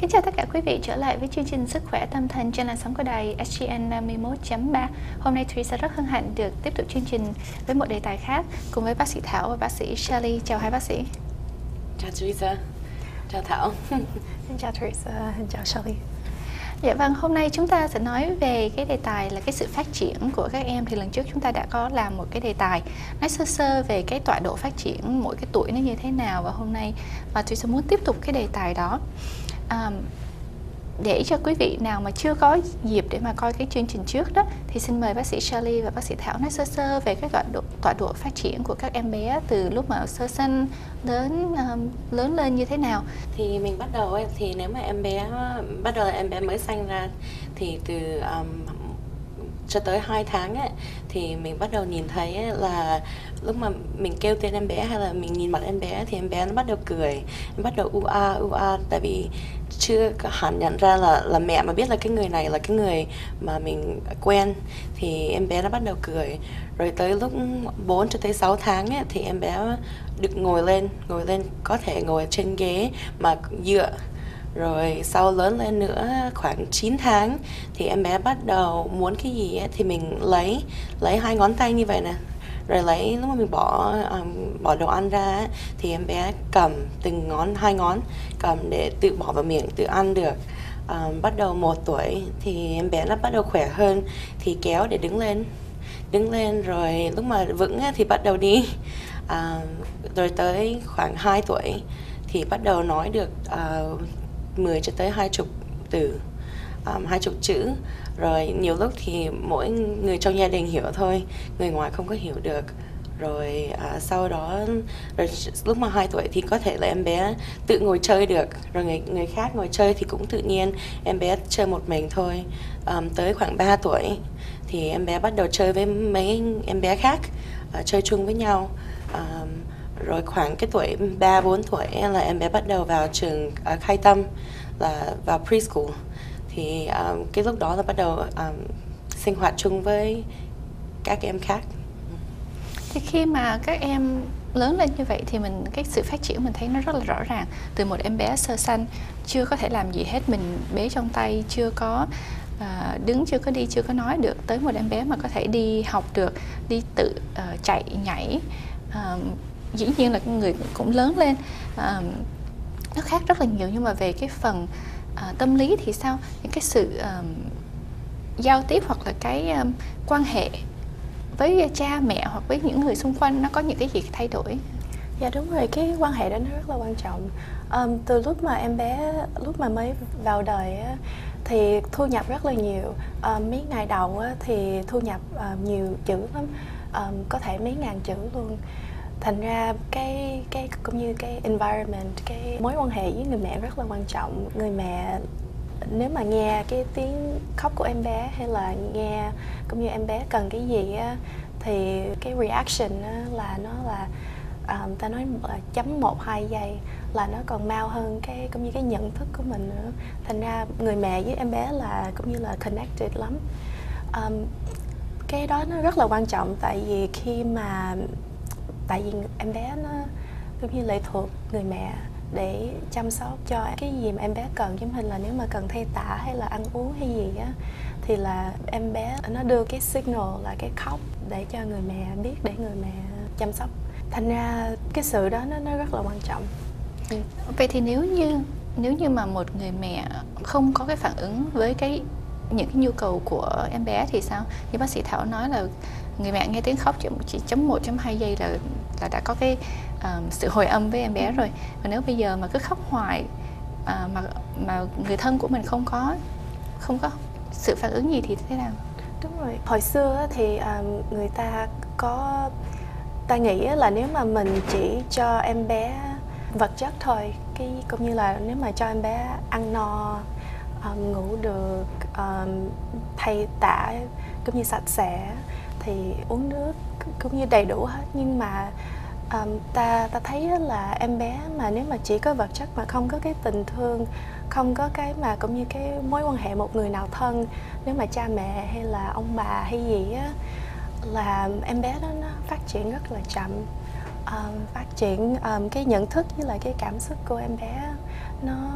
Kính chào tất cả quý vị trở lại với chương trình Sức khỏe tâm thần trên làn sóng của đài SGN 51.3. Hôm nay Teresa rất hân hạnh được tiếp tục chương trình với một đề tài khác cùng với bác sĩ Thảo và bác sĩ Shirley. Chào hai bác sĩ. Chào Teresa. Chào Thảo. Chào Teresa, chào Shirley. Dạ vâng, hôm nay chúng ta sẽ nói về cái đề tài là cái sự phát triển của các em. Thì lần trước chúng ta đã có làm một cái đề tài nói sơ sơ về cái tọa độ phát triển mỗi cái tuổi nó như thế nào. Và hôm nay Teresa muốn tiếp tục cái đề tài đó. Để cho quý vị nào mà chưa có dịp để mà coi cái chương trình trước đó, thì xin mời bác sĩ Shirley và bác sĩ Thảo nói sơ sơ về cái tọa độ phát triển của các em bé từ lúc mà sơ sinh đến lớn lên như thế nào. Thì mình bắt đầu ấy, thì nếu mà em bé bắt đầu là em bé mới sanh ra thì từ cho tới 2 tháng ấy, thì mình bắt đầu nhìn thấy ấy, là lúc mà mình kêu tên em bé hay là mình nhìn mặt em bé thì em bé nó bắt đầu cười, nó bắt đầu u a, tại vì chưa hẳn nhận ra là mẹ mà biết là cái người này là cái người mà mình quen, thì em bé nó bắt đầu cười. Rồi tới lúc 4 cho tới 6 tháng ấy, thì em bé được ngồi lên có thể ngồi trên ghế mà dựa. Rồi sau lớn lên nữa khoảng 9 tháng thì em bé bắt đầu muốn cái gì ấy, thì mình lấy 2 ngón tay như vậy nè, rồi lấy lúc mà mình bỏ đồ ăn ra ấy, thì em bé cầm từng 2 ngón cầm để tự bỏ vào miệng, tự ăn được. Bắt đầu 1 tuổi thì em bé nó bắt đầu khỏe hơn thì kéo để đứng lên rồi lúc mà vững ấy, thì bắt đầu đi. Rồi tới khoảng 2 tuổi thì bắt đầu nói được 10 cho tới 20 từ, 20 chữ. Rồi nhiều lúc thì mỗi người trong gia đình hiểu thôi, người ngoài không có hiểu được. Rồi sau đó rồi lúc mà 2 tuổi thì có thể là em bé tự ngồi chơi được. Rồi người khác ngồi chơi thì cũng tự nhiên em bé chơi một mình thôi. Tới khoảng 3 tuổi thì em bé bắt đầu chơi với mấy em bé khác, chơi chung với nhau. Rồi khoảng cái tuổi 3-4 tuổi là em bé bắt đầu vào trường khai tâm, là vào preschool. Thì cái lúc đó là bắt đầu sinh hoạt chung với các em khác. Thì khi mà các em lớn lên như vậy thì cái sự phát triển mình thấy nó rất là rõ ràng. Từ một em bé sơ sanh chưa có thể làm gì hết, mình bế trong tay, chưa có đứng, chưa có đi, chưa có nói được, tới một em bé mà có thể đi học được, đi tự chạy nhảy. Dĩ nhiên là người cũng lớn lên, nó khác rất là nhiều. Nhưng mà về cái phần tâm lý thì sao? Những cái sự giao tiếp hoặc là cái quan hệ với cha mẹ hoặc với những người xung quanh, nó có những cái gì thay đổi? Dạ đúng rồi, cái quan hệ đó nó rất là quan trọng. Từ lúc mà em bé mới vào đời á, thì thu nhập rất là nhiều. Mấy ngày đầu á, thì thu nhập nhiều chữ lắm, có thể mấy ngàn chữ luôn. Thành ra cái cũng như cái environment, cái mối quan hệ với người mẹ rất là quan trọng. Người mẹ nếu mà nghe cái tiếng khóc của em bé hay là nghe cũng như em bé cần cái gì á, thì cái reaction á, là nó là ta nói là chấm 1-2 giây là nó còn mau hơn cái cũng như cái nhận thức của mình nữa. Thành ra người mẹ với em bé là cũng như là connected lắm. Cái đó nó rất là quan trọng, tại vì em bé nó cũng như lệ thuộc người mẹ để chăm sóc cho cái gì mà em bé cần. Giống như là nếu mà cần thay tã hay là ăn uống hay gì á, thì là em bé nó đưa cái signal là cái khóc để cho người mẹ biết, để người mẹ chăm sóc. Thành ra cái sự đó nó rất là quan trọng. Vậy thì nếu như mà một người mẹ không có cái phản ứng với những cái nhu cầu của em bé thì sao? Như bác sĩ Thảo nói là người mẹ nghe tiếng khóc chỉ chấm 1-2 giây là đã có cái sự hồi âm với em bé rồi. Và nếu bây giờ mà cứ khóc hoài mà người thân của mình không có sự phản ứng gì thì thế nào? Đúng rồi. Hồi xưa thì người ta nghĩ là nếu mà mình chỉ cho em bé vật chất thôi, cũng như là nếu mà cho em bé ăn no, ngủ được, thay tã cũng như sạch sẽ, thì uống nước cũng như đầy đủ hết. Nhưng mà ta thấy là em bé mà nếu mà chỉ có vật chất mà không có cái tình thương, không có cái mà cũng như cái mối quan hệ một người nào thân, nếu mà cha mẹ hay là ông bà hay gì á, là em bé đó nó phát triển rất là chậm. Phát triển cái nhận thức với lại cái cảm xúc của em bé nó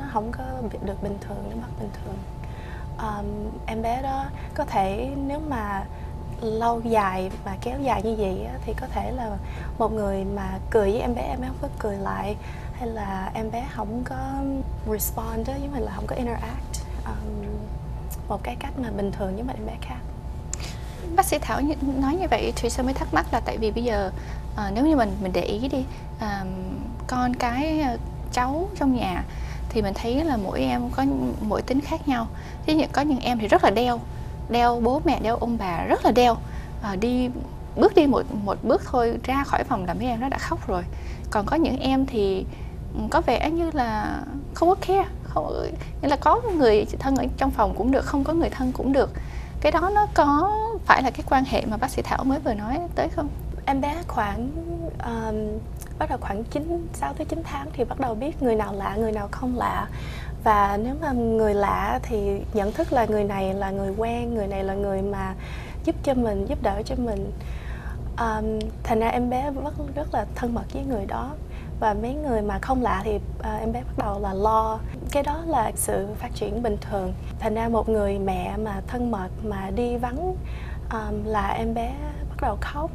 không có được bình thường, nó bất bình thường. Em bé đó có thể nếu mà lâu dài mà kéo dài như vậy á, thì có thể là một người mà cười với em bé không có cười lại, hay là em bé không có respond đó, với mình là không có interact một cái cách mà bình thường với một em bé khác. Bác sĩ Thảo nói như vậy thì sao mới thắc mắc là tại vì bây giờ nếu như mình để ý đi, con cái cháu trong nhà thì mình thấy là mỗi em có mỗi tính khác nhau. Ví dụ có những em thì rất là đeo bố mẹ, đeo ông bà, rất là đeo, bước đi một bước thôi ra khỏi phòng là mấy em nó đã khóc rồi. Còn có những em thì có vẻ như là không có care, nghĩa là có người thân ở trong phòng cũng được, không có người thân cũng được. Cái đó nó có phải là cái quan hệ mà bác sĩ Thảo mới vừa nói tới không? Em bé bắt đầu khoảng 6 tới 9 tháng thì bắt đầu biết người nào lạ, người nào không lạ. Và nếu mà người lạ thì nhận thức là người này là người quen, người này là người mà giúp đỡ cho mình. Thành ra em bé rất là thân mật với người đó. Và mấy người mà không lạ thì em bé bắt đầu là lo. Cái đó là sự phát triển bình thường. Thành ra một người mẹ mà thân mật mà đi vắng là em bé bắt đầu khóc,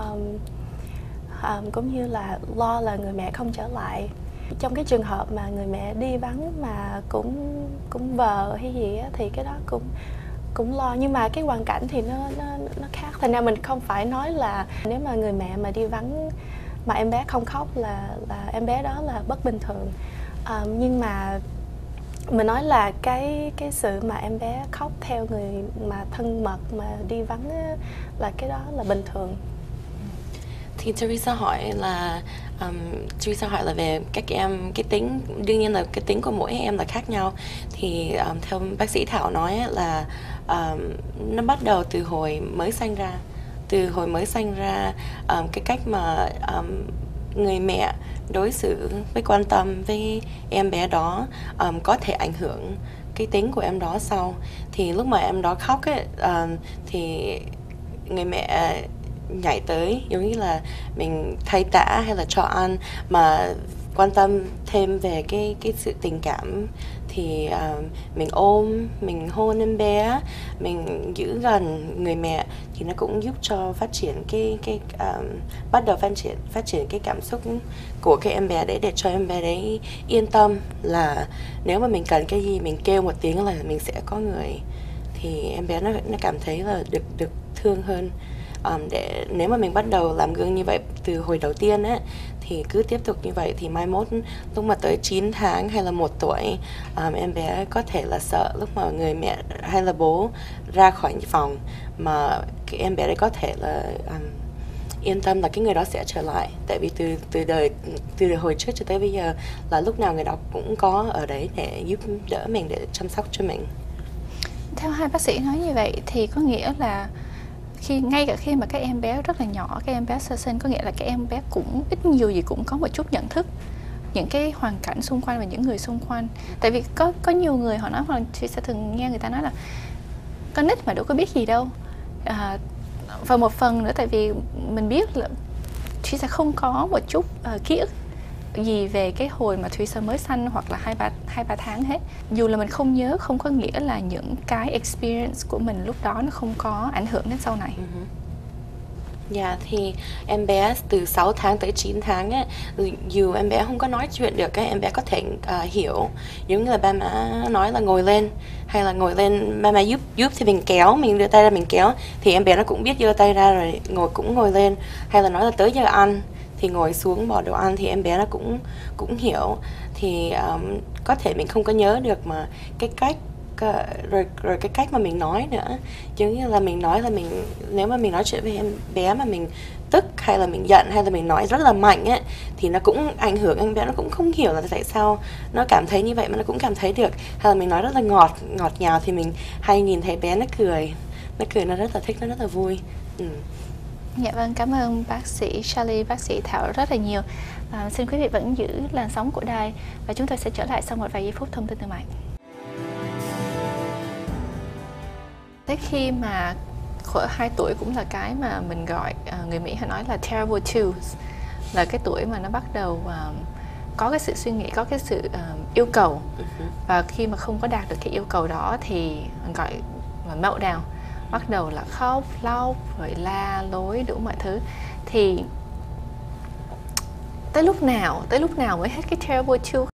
cũng như là lo là người mẹ không trở lại. Trong cái trường hợp mà người mẹ đi vắng mà cũng vờ hay gì á, thì cái đó cũng lo, nhưng mà cái hoàn cảnh thì nó khác. Thành ra mình không phải nói là nếu mà người mẹ mà đi vắng mà em bé không khóc là em bé đó là bất bình thường. Nhưng mà mình nói là cái sự mà em bé khóc theo người mà thân mật mà đi vắng á, là cái đó là bình thường. Thì Teresa hỏi là về các em, cái tính, đương nhiên là cái tính của mỗi em là khác nhau. Thì theo bác sĩ Thảo nói là nó bắt đầu từ hồi mới sanh ra. Cái cách mà người mẹ đối xử với quan tâm với em bé đó có thể ảnh hưởng cái tính của em đó sau. Thì lúc mà em đó khóc ấy, thì người mẹ nhảy tới giống như là mình thay tã hay là cho ăn, mà quan tâm thêm về cái sự tình cảm. Thì mình ôm, mình hôn em bé, mình giữ gần người mẹ thì nó cũng giúp cho phát triển bắt đầu phát triển cái cảm xúc của cái em bé đấy, để cho em bé đấy yên tâm là nếu mà mình cần cái gì mình kêu một tiếng là mình sẽ có người, thì em bé nó cảm thấy là được thương hơn. Để nếu mà mình bắt đầu làm gương như vậy từ hồi đầu tiên ấy, thì cứ tiếp tục như vậy thì mai mốt lúc mà tới 9 tháng hay là 1 tuổi, em bé có thể là sợ lúc mà người mẹ hay là bố ra khỏi phòng, mà cái em bé đấy có thể là yên tâm là cái người đó sẽ trở lại. Tại vì từ hồi trước cho tới bây giờ là lúc nào người đó cũng có ở đấy để giúp đỡ mình, để chăm sóc cho mình. Theo hai bác sĩ nói như vậy thì có nghĩa là ngay cả khi mà các em bé rất là nhỏ, các em bé sơ sinh, có nghĩa là các em bé cũng ít nhiều gì cũng có một chút nhận thức những cái hoàn cảnh xung quanh và những người xung quanh. Tại vì có nhiều người họ nói, hoặc là chị sẽ thường nghe người ta nói là con nít mà đâu có biết gì đâu. Và một phần nữa tại vì mình biết là chị sẽ không có một chút ký ức gì về cái hồi mà Teresa mới sanh hoặc là 2-3 tháng hết. Dù là mình không nhớ, không có nghĩa là những cái experience của mình lúc đó nó không có ảnh hưởng đến sau này. Dạ, thì em bé từ 6 tháng tới 9 tháng ấy, dù em bé không có nói chuyện được, em bé có thể hiểu. Giống như là ba má nói là ngồi lên, hay là ngồi lên, ba má giúp thì mình kéo, mình đưa tay ra mình kéo, thì em bé nó cũng biết giơ tay ra rồi ngồi lên. Hay là nói là tới giờ ăn thì ngồi xuống bỏ đồ ăn, thì em bé nó cũng hiểu. Thì có thể mình không có nhớ được, mà cái cách rồi cái cách mà mình nói nữa, giống như là mình nói là nếu mà mình nói chuyện với em bé mà mình tức hay là mình giận hay là mình nói rất là mạnh ấy, thì nó cũng ảnh hưởng em bé, nó cũng không hiểu là tại sao nó cảm thấy như vậy mà nó cũng cảm thấy được. Hay là mình nói rất là ngọt ngào thì mình hay nhìn thấy bé nó cười nó rất là thích, nó rất là vui. Dạ vâng, cảm ơn bác sĩ Charlie, bác sĩ Thảo rất là nhiều. Xin quý vị vẫn giữ làn sóng của đài và chúng tôi sẽ trở lại sau một vài giây phút thông tin từ mạnh. Tới khi mà khoảng 2 tuổi cũng là cái mà mình gọi, người Mỹ hay nói là terrible twos, là cái tuổi mà nó bắt đầu có cái sự suy nghĩ, có cái sự yêu cầu, và khi mà không có đạt được cái yêu cầu đó thì gọi là meltdown, bắt đầu là khóc lóc rồi la lối đủ mọi thứ. Thì tới lúc nào mới hết cái terrible two